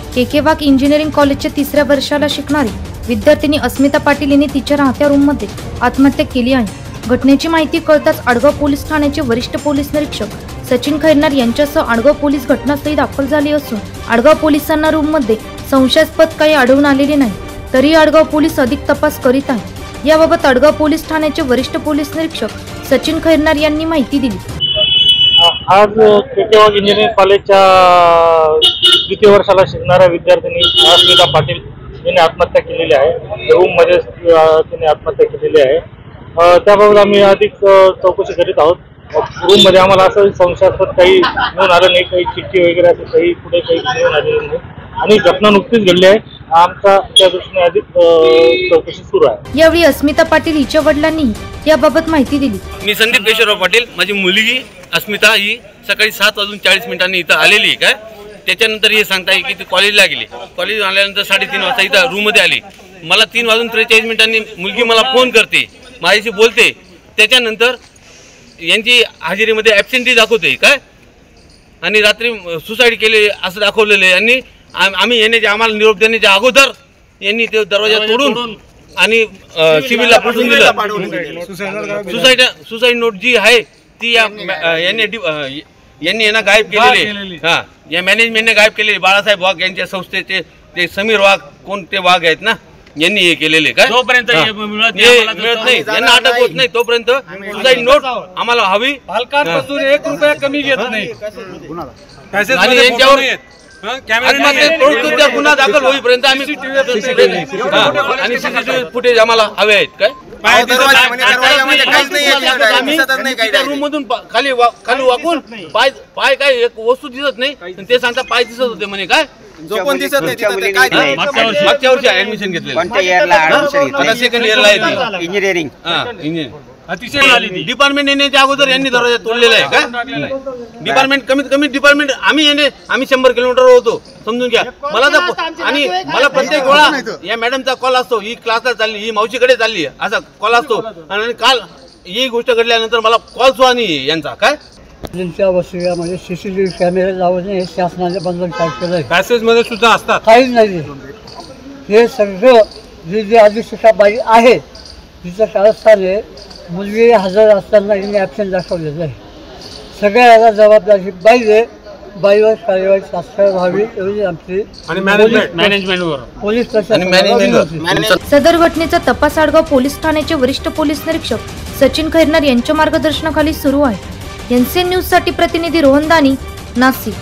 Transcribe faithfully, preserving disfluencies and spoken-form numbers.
के के वाघ engineering कॉलेजच्या तिसऱ्या वर्षाला शिकणारी विद्यार्थिनी अस्मिता पाटील यांनी तिच्या राहत्या रूममध्ये आत्महत्या केली आहे। घटनेची माहिती कळताच आडगाव पोलीस ठाण्याचे वरिष्ठ पोलीस निरीक्षक सचिन खैरनार यांच्यासह आडगाव पोलीस घटनास्थळी दाखल झाले असून आडगाव पोलिसांना रूममध्ये संशयास्पद काही आढळून आलेले नाही, तरी आडगाव पोलीस अधिक तपास करीत आहेत। याबाबत आडगाव पोलीस ठाण्याचे वरिष्ठ पोलीस निरीक्षक सचिन खैरनार यांनी माहिती दिली। आज के के वाघ इंजिनिअरिंग कॉलेजच्या द्वितीय वर्षाला शिकणाऱ्या विद्यार्थिनी अस्मिता पाटील यांनी आत्महत्या केलेली आहे। रूम मध्ये तिने आत्महत्या केलेली आहे। त्याबाबत आम्ही अधिक चौकशी करीत आहोत। रूम मध्ये आम्हाला असं संशयास्पद काही मिळून आलं नाही, काही चिठ्ठी वगैरे असं काही पुढे काही मिळून आलेलं नाही आणि घटना नुकतीच घडली आहे। आमच्या त्या दृष्टीने अधिक चौकशी सुरू आहे। यावेळी अस्मिता पाटील हिच्या वडिलांनी याबाबत माहिती दिली। मी संदीप केशवराव पाटील, माझी मुलगी अस्मिता ही सकाळी सात वाजून चाळीस मिनिटांनी इथं आलेली आहे। काय त्याच्यानंतर हे सांगता की ती कॉलेजला गेली। कॉलेज आल्यानंतर साडेतीन वाजता इथं रूममध्ये आली। मला तीन वाजून त्रेचाळीस मिनिटांनी मुलगी मला फोन करते, माझ्याशी बोलते। त्याच्यानंतर यांची हजेरीमध्ये ॲब्सेंटी दाखवते काय आणि रात्री सुसाईड केले असं दाखवलेलं आहे। यांनी आम्ही येण्याच्या आम्हाला निरोप देण्याच्या अगोदर यांनी ते दरवाजा तोडून आणि सिव्हिलला पाठवून दिलं। सुसाईड सुसाईड नोट जी आहे ती या यांनी यांनी यांना गायब केलेली। हा, या मॅनेजमेंटने गायब केलेली। बाळासाहेब वाघ यांच्या संस्थेचे ते समीर वाघ कोण ते वाघ आहेत ना, यांनी हे केलेले। काय जोपर्यंत मिळत नाही यांना अटक होत नाही तोपर्यंत सुसाईड नोट आम्हाला हवी। हलकापासून एक रुपया कमी घेत नाही आणि यांच्यावर गुन्हा दाखल होईपर्यंत आम्ही आणि सीसीटीव्ही फुटेज आम्हाला हवे आहेत। काय रूम मधून खाली खाली वाकून पाय पाय काय एक वस्तू दिसत नाही, ते सांगता पाय दिसत होते म्हणे। काय जो पण दिसत नाही मागच्या वर्षी ऍडमिशन घेतलेलं, सेकंड इयरला आहे इंजिनिअरिंग इंजिनिअरिंग अतिशय डिपार्टमेंट येण्याच्या अगोदर यांनी दरवाजा तोडलेला आहे। काय डिपार्टमेंट कमीत कमी डिपार्टमेंट आम्ही येणे आम्ही शंभर किलोमीटर होतो समजून घ्या मला तर। आणि मला प्रत्येक वेळा या मॅडमचा कॉल असतो, ही क्लासला चालली, ही मावशीकडे चालली असा कॉल असतो। आणि काल ही गोष्ट घडल्यानंतर मला कॉल सुद्धा नाही यांचा। काय त्यांच्या वसतिगृहामध्ये सीसीटीव्ही कॅमेरे लावणे हे शासनाने बंधन केलं आहे। पॅसेज मध्ये सुद्धा असतात, काहीच नाही। हे सगळं जी जी अधीक्षिका बाई आहे तिचं कारस्थाने मुलगी हजर असताना हिने ॲब्सेंट दाखवलेलं आहे। सगळ्या याला जबाबदारी बाईले, बाईवर कार्यवाही तात्काळ व्हावी एवढी आमची मॅनेजमेंटवर पोलीस प्रशासन। सदर घटनेचा तपास आडगाव पोलीस ठाण्याचे वरिष्ठ पोलीस निरीक्षक सचिन खैरनार यांच्या मार्गदर्शनाखाली सुरू आहे। एन सी एन न्यूज साठी प्रतिनिधी रोहन दानी, नाशिक।